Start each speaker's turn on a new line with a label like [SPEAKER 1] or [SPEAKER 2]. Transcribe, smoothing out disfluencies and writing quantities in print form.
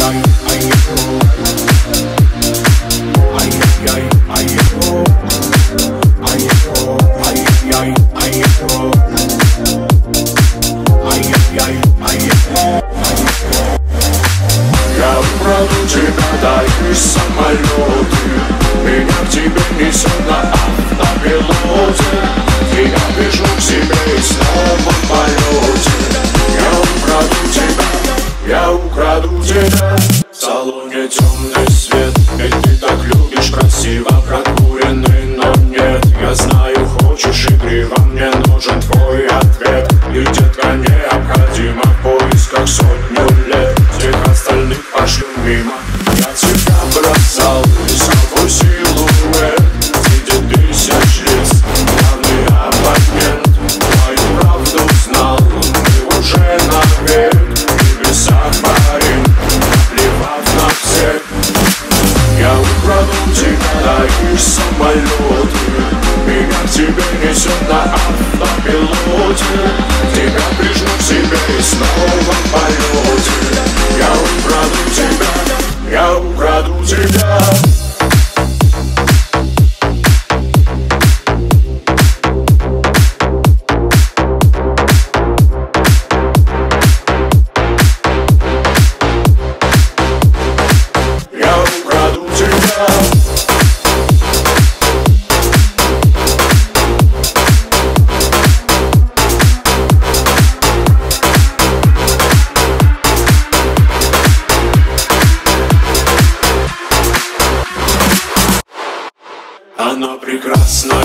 [SPEAKER 1] Я украду тебя, дай самолеты. Меня к тебе несет на автопилоте. Я бежу к себе и снова в полете. Я украду тебя. В салоне темный свет, ведь ты так любишь красиво прокуренный, но нет. Я знаю, хочешь игриво, мне нужен твой ответ. И, детка, необходимо в поисках сотню лет. Всех остальных пошлю мимо. Я тебя бросал, и свой силуэт среди тысяч лиц. Главный абонент твою правду знал. Мы уже навек в небесах парим, наплевав на всех. Я украду тебя, дай самолеты. Меня к тебе несет на автопилоте. Тебя прижму к себе и снова в полете. Я украду тебя, я украду тебя. Я украду тебя. Она прекрасна,